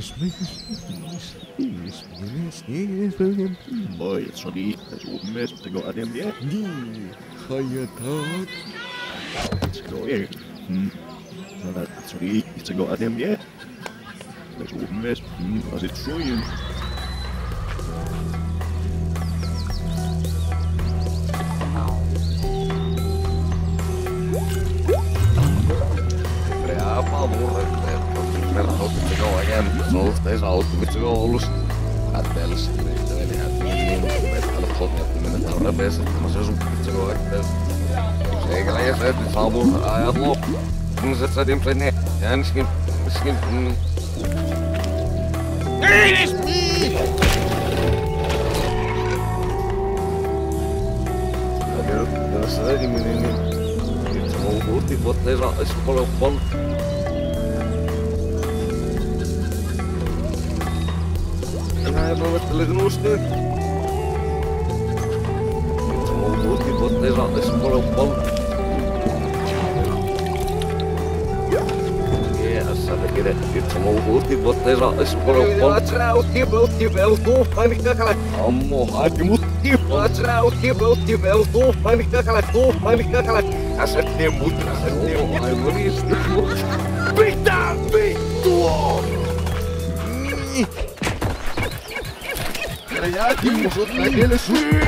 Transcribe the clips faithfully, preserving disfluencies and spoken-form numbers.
Mooi, sorry, dat is ook mes, ik ga hem weer. Nee, ga je dat? Ik ga weer. Hm. Sorry, ik ga hem weer. Dat is ook mes, hm, als het zo is. Steeds auto met z'n ouders. Gaat bellen, weet je wel, die gaat niet nemen. Met alle god met de met de best, maar zo zoek ik zo uit. Zeker alleen het is al door aan het lopen. Dan zit ze in plek. Ja, misschien misschien. Nee, is niet. Dat is het niet meer. Dit is gewoon goed, dit wordt deze is gewoon van. Hij heeft wat te liggen oosten. Dit is gewoon goed, dit wordt deze is gewoon van. Ja, dat is het. Dit is gewoon goed, dit wordt deze is gewoon van. Wat trouwens, je wilt je wel tof, maar ik ga gelijk. Allemaal hard, je moet je. Wat trouwens, je wilt je wel tof, maar ik ga gelijk tof, maar ik ga gelijk. Als het niet moet, als het niet moet, hij wil niet, dit moet. Pita, pito! Ja, die moet op mijn hele zoek.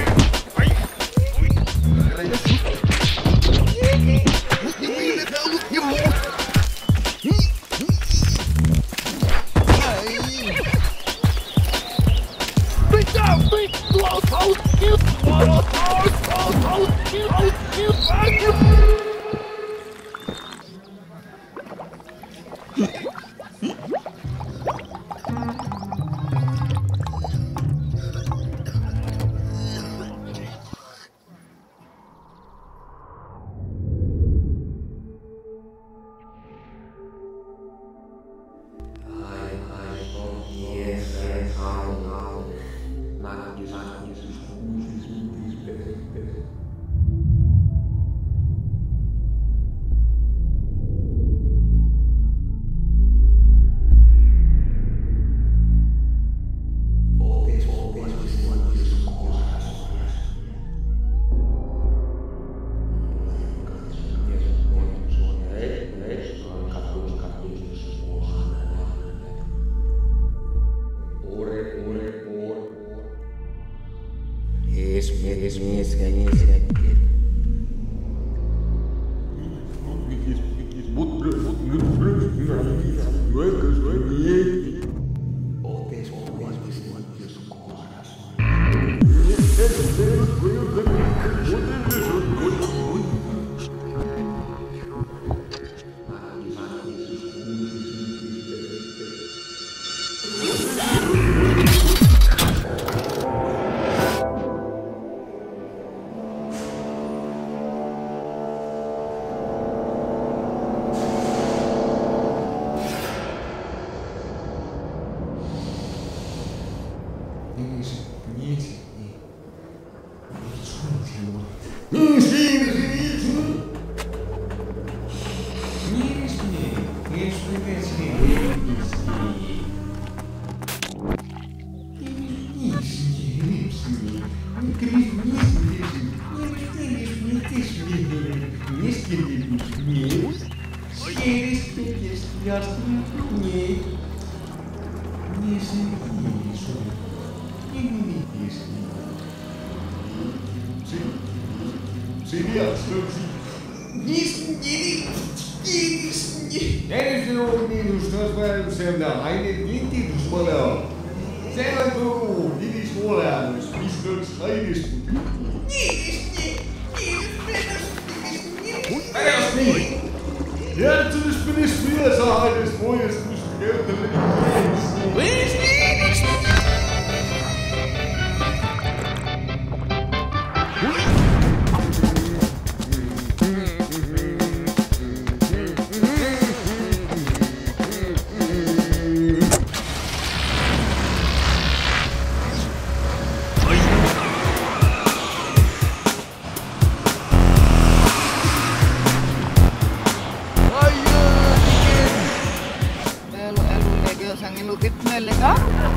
Isang inukit na lang.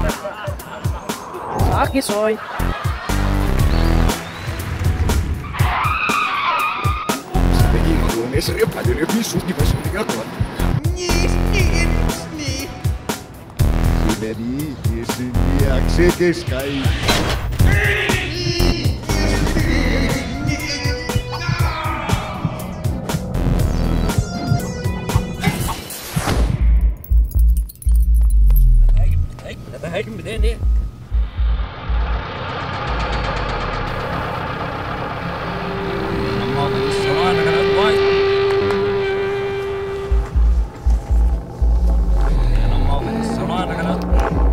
Sakit, soy. Ne seria padre pisus di pasu di akon. Nis, nis, nis. Siberi, yesini akse sky. Hey, hey, meteen neer. Normaal is het zo aan, dan gaat het mooi. Normaal is het zo aan, dan gaat het.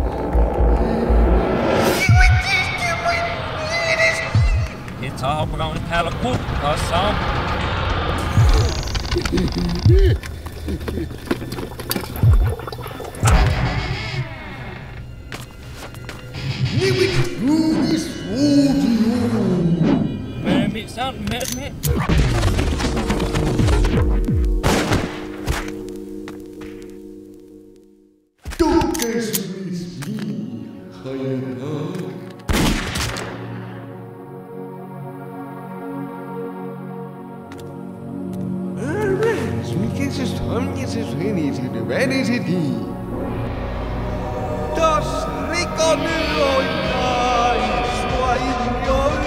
It's all around the pile of poop, or some. Man, me something, man, man. Das Rikonyroi Swainjoi.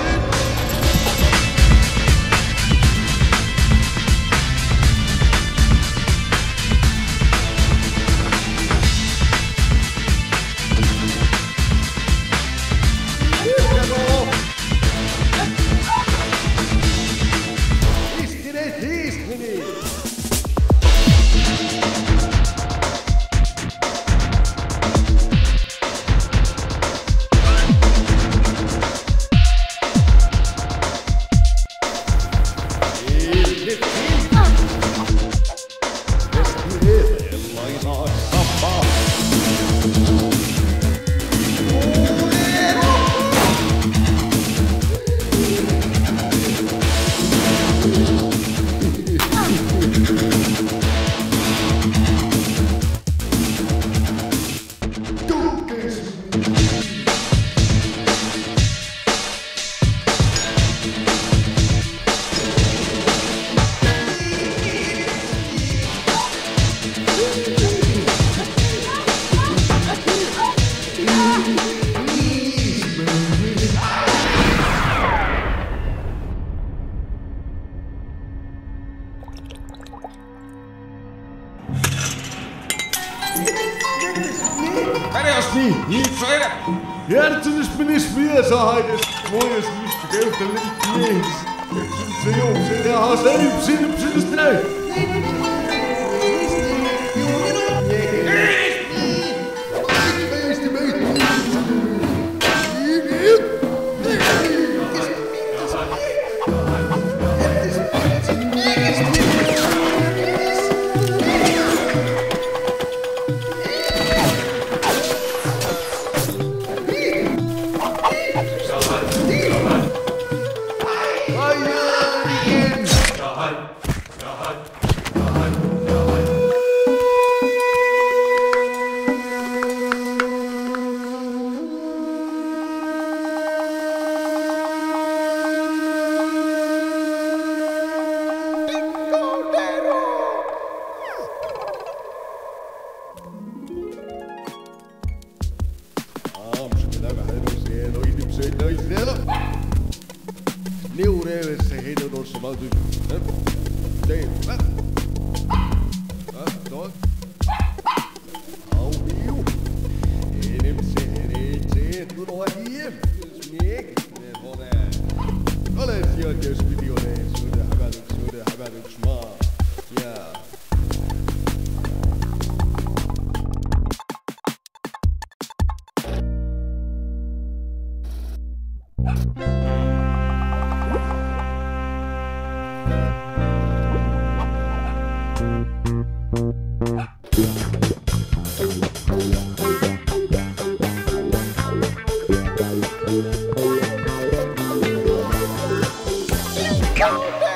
Järtsunis menis viesahaides, mojas mistä köyhtä liikkies. Se on se raha, se ei sinne sinne näy. Go!